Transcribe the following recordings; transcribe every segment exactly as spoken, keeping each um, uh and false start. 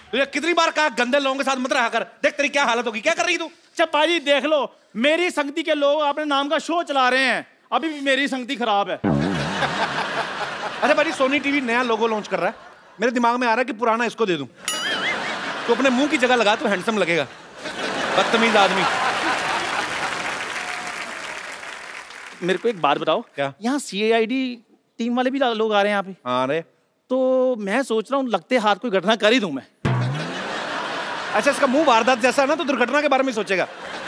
तुझे कितनी बार कहा गंदे लोगों के साथ मत रहा कर। देख तेरी क्या हालत होगी, क्या कर रही तू? अच्छा पाजी देख लो, मेरी संगति के लोग अपने नाम का शो चला रहे हैं, अभी भी मेरी संगति खराब है। अच्छा भाई, सोनी टीवी नया लोगो लॉन्च कर रहा है, मेरे दिमाग में आ रहा है कि पुराना इसको दे दूं, तो अपने मुंह की जगह लगा तो हैंडसम लगेगा। बदतमीज आदमी। मेरे को एक बात बताओ, क्या? यहाँ सी आई डी टीम वाले भी लोग आ रहे हैं यहाँ पे? हाँ रे। तो मैं सोच रहा हूँ लगते हाथ कोई घटना कर ही दूं मैं। अच्छा, इसका मुंह वारदात जैसा है ना, तो दुर्घटना के बारे में सोचेगा।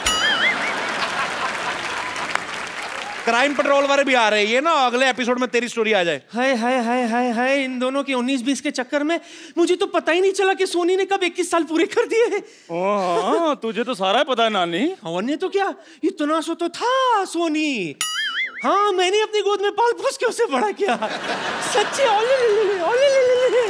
क्राइम पेट्रोल वाले भी आ रहे हैं, ये ना अगले एपिसोड में तेरी स्टोरी आ जाए। हाय हाय हाय हाय हाय, इन दोनों के उन्नीस बीस के चक्कर में मुझे तो पता ही नहीं चला कि सोनी ने कब इक्कीस साल पूरे कर दिए हैं। हाँ, तुझे तो सारा पता है नानी। और ने तो क्या, इतना सो तो था सोनी। हाँ, मैंने अपनी गोद में पाल पोस के उसे बड़ा किया। सच्ची ओले ओले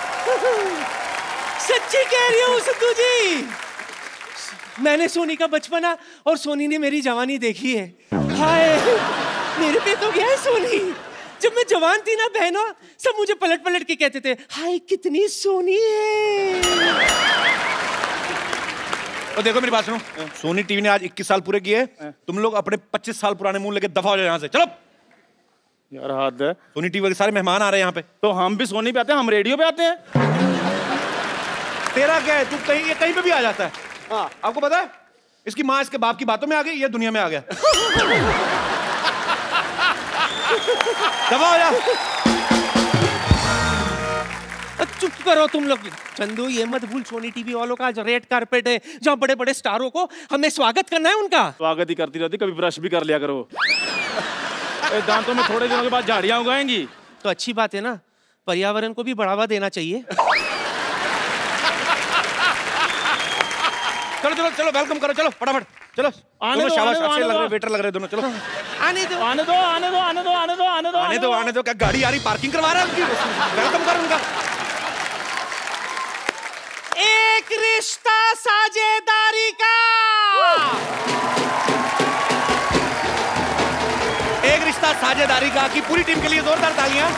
सच्ची कह रही हूँ सिद्धू जी, मैंने सोनी का बचपना और सोनी ने मेरी जवानी देखी है। हाय, मेरे पे तो गया है सोनी। जब मैं जवान थी ना बहनों, सब मुझे पलट पलट के कहते थे, हाय कितनी सोनी है। और देखो मेरी बात सुनो, सोनी टीवी ने आज इक्कीस साल पूरे किए, तुम लोग अपने पच्चीस साल पुराने मुंह लेके दफा हो जाओ यहाँ से, चलो। यार हद है, सोनी टीवी के सारे मेहमान आ रहे हैं यहाँ पे। तो हम भी सोनी पे आते हैं, हम रेडियो पे आते हैं। तेरा क्या है, तू कहीं ये कहीं पे भी आ जाता है। हाँ, आपको पता है इसकी माँ इसके बाप की बातों में आ गई, ये दुनिया में आ गया। दबा हो जा। चुप करो तुम लोग। चंदू, ये मत भूल, सोनी टीवी वालों का आज रेड कारपेट है, जहाँ बड़े बड़े स्टारों को हमें स्वागत करना है उनका। स्वागत ही करती रहती, कभी ब्रश भी कर लिया करो। दांतों में थोड़े दिनों के बाद झाड़ियां उगाएंगी। तो अच्छी बात है ना, पर्यावरण को भी बढ़ावा देना चाहिए। चलो चलो चलो, वेलकम करो, चलो फटाफट चलो। आने दो, शाबाश, आने दो, अच्छे आने लग दो। रहे, वेटर लग रहे दोनों। चलो आने दो आने दो आने दो आने दो आने दो आने दो आने दो आने दो। क्या गाड़ी आ रही, पार्किंग करवा रहा है उनकी? वेलकम करो उनका। एक रिश्ता साझेदारी का, एक रिश्ता साझेदारी का की पूरी टीम के लिए जोरदार तालियां।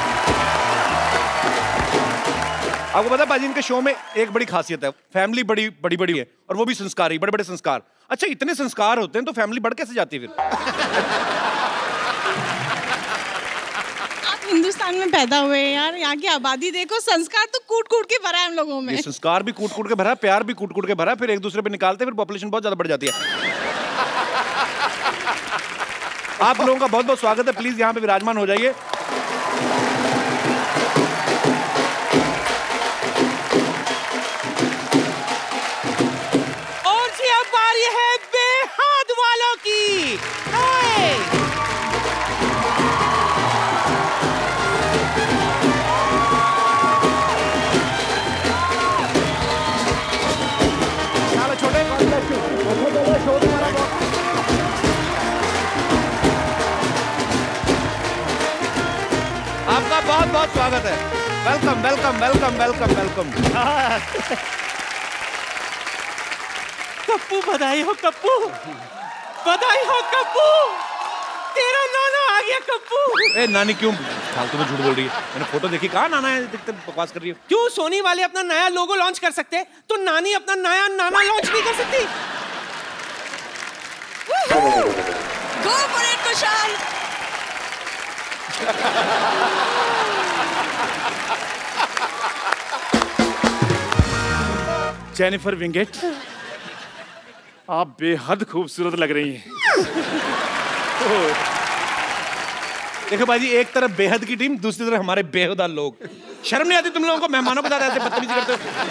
आपको पता है बाजी, इनके शो में एक बड़ी खासियत है, फैमिली बड़ी बड़ी बड़ी है और वो भी संस्कारी, बड़े बड़े संस्कार। अच्छा, इतने संस्कार होते हैं तो फैमिली बढ़ कैसे जाती है फिर? आप हिंदुस्तान में पैदा हुए हैं यार, यहाँ की आबादी देखो, संस्कार तो कूट कूट के भरा है हम लोगों में। ये संस्कार भी कूट कूट के भरा, प्यार भी कूट कूट के भरा, फिर एक दूसरे पे निकालते, फिर पॉपुलेशन बहुत ज्यादा बढ़ जाती है। आप लोगों का बहुत बहुत स्वागत है, प्लीज यहाँ पे विराजमान हो जाइए। और जी अब बारी है बेहद वालों की। हाय, छोटे आपका बहुत बहुत स्वागत है। Welcome welcome welcome welcome welcome. Kappu बधाई हो कप्पू, बधाई हो कप्पू, तेरा नाना आ गया कप्पू। ए नानी क्यों फालतू में झूठ बोल रही है? मैंने फोटो देखी, कहाँ नाना है, दिखते बकवास कर रही है। क्यों सोनी वाले अपना नया लोगो लॉन्च कर सकते, तो नानी अपना नया नाना लॉन्च नहीं कर सकती? Go for it Kushal. Jennifer Winget, आप बेहद खूबसूरत लग रही हैं। देखो भाई जी, एक तरफ बेहद की टीम, दूसरी तरफ हमारे बेहुदा लोग। शर्म नहीं आती तुम लोगों को मेहमानों के साथ ऐसे बदतमीजी करते हो?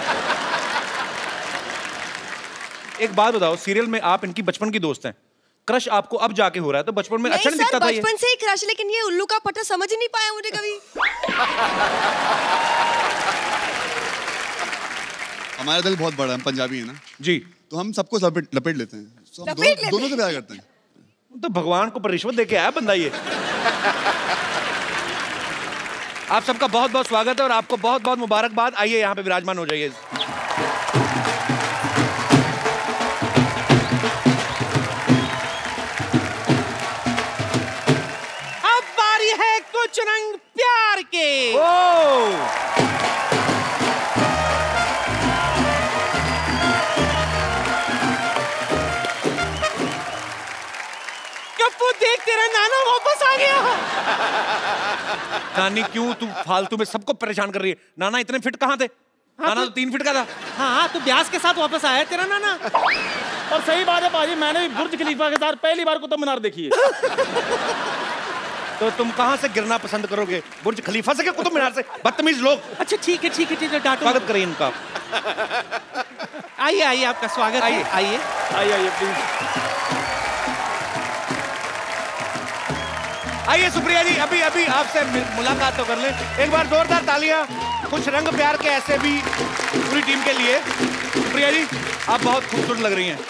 एक बात बताओ, सीरियल में आप इनकी बचपन की दोस्त हैं, क्रश आपको अब जाके हो रहा है, तो बचपन में अच्छा नहीं दिखता था ये? बचपन से ही क्रश, लेकिन ये उल्लू का पट्टा समझ ही नहीं पाया मुझे कभी। हमारा दिल बहुत बड़ा है, हम पंजाबी है ना जी, तो हम सबको लपेट लपेट लेते हैं, so हम लपेट दोनों, लेते दोनों से प्यार करते हैं। तो भगवान को पर रिश्वत दे के आया बंदा ये। आप सबका बहुत बहुत स्वागत है और आपको बहुत बहुत मुबारकबाद। आइए यहाँ पे विराजमान हो जाइए। अब बारी है कुछ रंग प्यार के। ओ! नाना वापस आ गया। नानी क्यों तू फालतू में सबको परेशान कर रही है? नाना इतने फिट कहाँ थे? हाँ, नाना तो, तो तीन फिट का था। हाँ तो ब्यास के साथ वापस आया तेरा नाना। और सही बात है पाजी, मैंने भी बुर्ज खलीफा के साथ पहली बार कुतुब मीनार देखी है। तो तुम कहाँ से गिरना पसंद करोगे, बुर्ज खलीफा से क्या कुतुब मीनार से? बदतमीज लोग। अच्छा ठीक है ठीक है ठीक है, डांटो। स्वागत करिए इनका। आइए आइए, आपका स्वागत है। आइए आइए आइए आइए प्लीज आइए। सुप्रिया जी अभी अभी आपसे मुलाकात तो कर ले। एक बार जोरदार तालियां कुछ रंग प्यार के ऐसे भी पूरी टीम के लिए। सुप्रिया जी आप बहुत खूबसूरत लग रही हैं।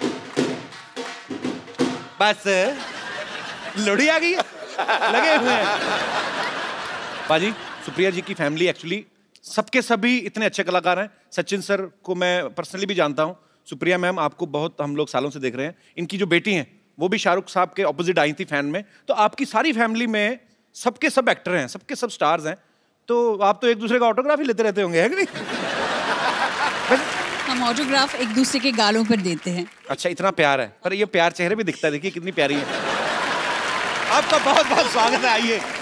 बस लोड़ी आ गई है, लगे हुए हैं। बाजी सुप्रिया जी की फैमिली एक्चुअली सबके सभी इतने अच्छे कलाकार हैं। सचिन सर को मैं पर्सनली भी जानता हूं। सुप्रिया मैम आपको बहुत हम लोग सालों से देख रहे हैं। इनकी जो बेटी हैं वो भी शाहरुख साहब के ऑपोजिट आई थी फैन में। तो आपकी सारी फैमिली में सबके सब एक्टर हैं, सबके सब स्टार्स हैं। तो आप तो एक दूसरे का ऑटोग्राफ ही लेते रहते होंगे, है कि नहीं? हम ऑटोग्राफ एक दूसरे के गालों पर देते हैं। अच्छा इतना प्यार है, पर ये प्यार चेहरे पे दिखता है। देखिए कितनी प्यारी है। आपका बहुत बहुत स्वागत है, आइए।